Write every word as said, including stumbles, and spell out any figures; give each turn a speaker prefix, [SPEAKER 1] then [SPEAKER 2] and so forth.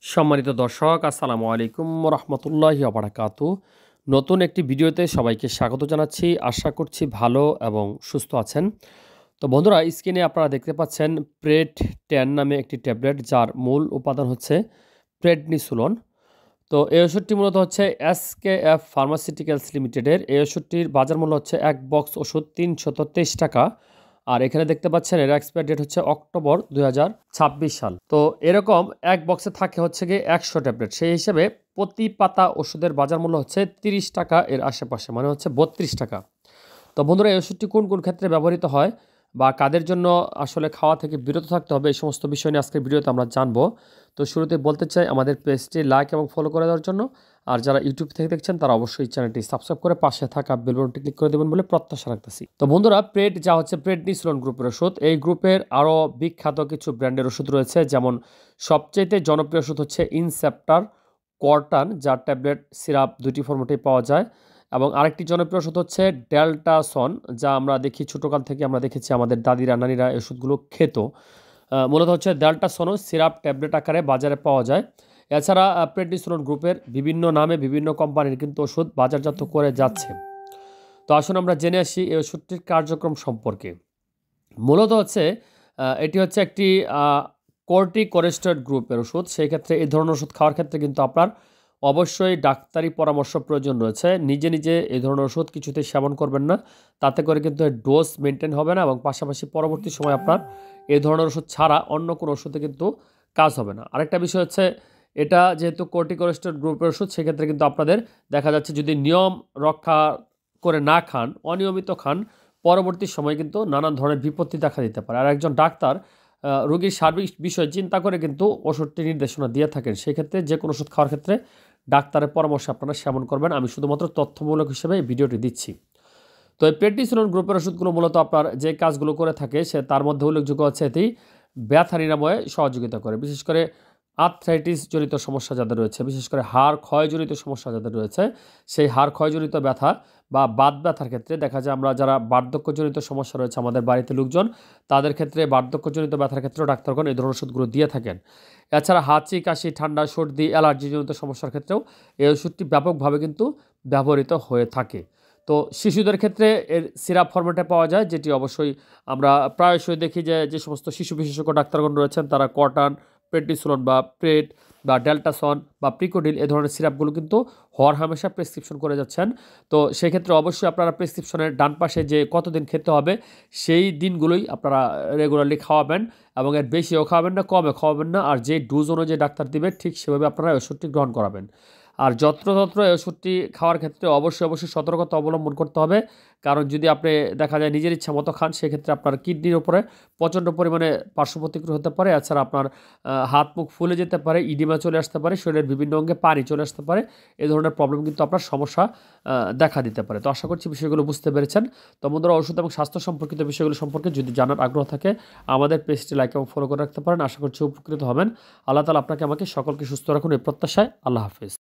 [SPEAKER 1] সম্মানিত দর্শক, আসসালামু আলাইকুম রহমতুল্লাহি বারাকাতু। নতুন একটি ভিডিওতে সবাইকে স্বাগত জানাচ্ছি। আশা করছি ভালো এবং সুস্থ আছেন। তো বন্ধুরা, স্ক্রিনে আপনারা দেখতে পাচ্ছেন প্রেড টেন নামে একটি ট্যাবলেট, যার মূল উপাদান হচ্ছে প্রেডনিসোলোন। তো এই ওষুধটি মূলত হচ্ছে এসকেএফ ফার্মাসিউটিক্যালস লিমিটেডের। এই ওষুধটির বাজার মূল্য হচ্ছে এক বক্স ওষুধ তিনশত তেইশ টাকা। আর এখানে দেখতে পাচ্ছেন এর এক্সপায়ার ডেট হচ্ছে অক্টোবর দুই হাজার ছাব্বিশ সাল। তো এরকম এক বক্সে থাকে হচ্ছে গিয়ে একশো ট্যাবলেট। সেই হিসেবে প্রতি পাতা ওষুধের বাজার মূল্য হচ্ছে তিরিশ টাকা এর আশেপাশে, মানে হচ্ছে বত্রিশ টাকা। তো বন্ধুরা, এই ওষুধটি কোন কোন ক্ষেত্রে ব্যবহৃত হয় বা কাদের জন্য আসলে খাওয়া থেকে বিরত থাকতে হবে, এই সমস্ত বিষয় নিয়ে আজকের ভিডিওতে আমরা জানবো। তো শুরুতে বলতে চাই আমাদের পেজটি লাইক এবং ফলো করে দেওয়ার জন্য। আর যারা ইউটিউব থেকে দেখছেন তারা অবশ্যই চ্যানেলটি সাবস্ক্রাইব করে পাশে থাকা বেল বাটনটি ক্লিক করে দেবেন বলে প্রত্যাশা রাখতেছি। তো বন্ধুরা, প্রেড যা হচ্ছে প্রেডনিসোলোন গ্রুপের ওষুধ। এই গ্রুপের আরও বিখ্যাত কিছু ব্র্যান্ডের ওষুধ রয়েছে, যেমন সবচেয়ে জনপ্রিয় ওষুধ হচ্ছে ইনসেপ্টার কর্টান, যার ট্যাবলেট সিরাপ দুটি ফর্মেটেই পাওয়া যায়। এবং আরেকটি জনপ্রিয় ওষুধ হচ্ছে ডেল্টাসন, যা আমরা দেখি ছোটোকাল থেকে আমরা দেখেছি আমাদের দাদিরা নানিরা এই ওষুধগুলো খেত। মূলত হচ্ছে ডেল্টাসনও সিরাপ ট্যাবলেট আকারে বাজারে পাওয়া যায়। এছাড়া প্রেডনিসোলোন গ্রুপের বিভিন্ন নামে বিভিন্ন কোম্পানির কিন্তু ওষুধ বাজারজাত করে যাচ্ছে। তো আসুন আমরা জেনে আসি এই ওষুধটির কার্যক্রম সম্পর্কে। মূলত হচ্ছে এটি হচ্ছে একটি কর্টিকোস্টেরয়েড গ্রুপের ওষুধ। সেই ক্ষেত্রে এই ধরনের ওষুধ খাওয়ার ক্ষেত্রে কিন্তু আপনার অবশ্যই ডাক্তারি পরামর্শ প্রয়োজন রয়েছে। নিজে নিজে এই ধরনের ওষুধ কিছুতেই সেবন করবেন না, তাতে করে কিন্তু ডোজ মেনটেন হবে না এবং পাশাপাশি পরবর্তী সময় আপনার এই ধরনের ওষুধ ছাড়া অন্য কোনো ওষুধে কিন্তু কাজ হবে না। আরেকটা বিষয় হচ্ছে, এটা যেহেতু কর্টিকোস্টেরয়েড গ্রুপের ওষুধ, সেক্ষেত্রে কিন্তু আপনাদের দেখা যাচ্ছে যদি নিয়ম রক্ষা করে না খান, অনিয়মিত খান, পরবর্তী সময় কিন্তু নানান ধরনের বিপত্তি দেখা দিতে পারে। আর একজন ডাক্তার রোগীর সার্বিক বিষয় চিন্তা করে কিন্তু ওষুধটি নির্দেশনা দিয়ে থাকেন। সেক্ষেত্রে যে কোনো ওষুধ খাওয়ার ক্ষেত্রে ডাক্তারের পরামর্শ আপনারা সেবন করবেন। আমি শুধুমাত্র তথ্যমূলক হিসেবে এই ভিডিওটি দিচ্ছি। তো এই প্রেডনিসোলোন গ্রুপের ওষুধগুলো মূলত আপনার যে কাজগুলো করে থাকে সে তার মধ্যে উল্লেখযোগ্য হচ্ছে এটি ব্যথা নিরাময়ে সহযোগিতা করে। বিশেষ করে আর্থ্রাইটিস জনিত সমস্যা যাদের রয়েছে, বিশেষ করে হাড় ক্ষয়জনিত সমস্যা যাদের রয়েছে, সেই হাড় ক্ষয়জনিত ব্যথা বা বাত ব্যথার ক্ষেত্রে দেখা যায় আমরা যারা বার্ধক্যজনিত সমস্যা রয়েছে আমাদের বাড়িতে লোকজন, তাদের ক্ষেত্রে বার্ধক্যজনিত ব্যথার ক্ষেত্রেও ডাক্তারগণ এই ধরনের ওষুধগুলো দিয়ে থাকেন। এছাড়া হাঁচি, কাশি, ঠান্ডা, সর্দি, অ্যালার্জিজনিত সমস্যার ক্ষেত্রেও এই ওষুধটি ব্যাপকভাবে কিন্তু ব্যবহৃত হয়ে থাকে। তো শিশুদের ক্ষেত্রে এর সিরাপ ফরম্যাটে পাওয়া যায়, যেটি অবশ্যই আমরা প্রায়শই দেখি যে যে সমস্ত শিশু বিশেষজ্ঞ ডাক্তারগণ রয়েছেন তারা কর্টান, প্রেডনিসোলোন বা প্রেড বা ডেল্টাসন বা প্রিকোডিল এ ধরনের সিরাপগুলো কিন্তু হর হামেশা প্রেসক্রিপশন করে যাচ্ছেন। তো সেক্ষেত্রে অবশ্যই আপনারা প্রেসক্রিপশনের ডান পাশে যে কতদিন খেতে হবে সেই দিনগুলোই আপনারা রেগুলারলি খাওয়াবেন এবং এর বেশিও খাওয়াবেন না, কমে খাওয়াবেন না। আর যে ডোজ অনুযায়ী ডাক্তার দিবে ঠিক সেভাবে আপনারা ওষুধটি গ্রহণ করাবেন। আর যত্রতত্র এই ওষুধটি খাওয়ার ক্ষেত্রে অবশ্যই অবশ্যই সতর্কতা অবলম্বন করতে হবে, কারণ যদি আপনি দেখা যায় নিজের ইচ্ছা মতো খান, সেক্ষেত্রে আপনার কিডনির উপরে প্রচণ্ড পরিমাণে পার্শ্ব প্রতিক্রিয়া হতে পারে। এছাড়া আপনার হাত মুখ ফুলে যেতে পারে, ইডিমা চলে আসতে পারে, শরীরের বিভিন্ন অঙ্গে পানি চলে আসতে পারে। এই ধরনের প্রবলেম কিন্তু আপনার সমস্যা দেখা দিতে পারে। তো আশা করছি বিষয়গুলো বুঝতে পেরেছেন। তো বন্ধুরা, ওষুধ এবং স্বাস্থ্য সম্পর্কিত বিষয়গুলো সম্পর্কে যদি জানার আগ্রহ থাকে আমাদের পেজটি লাইক এবং ফলো করে রাখতে পারেন। আশা করছি উপকৃত হবেন। আল্লাহ তাআলা আপনাকে আমাকে সকলকে সুস্থ রাখুন এই প্রত্যাশায়। আল্লাহ হাফেজ।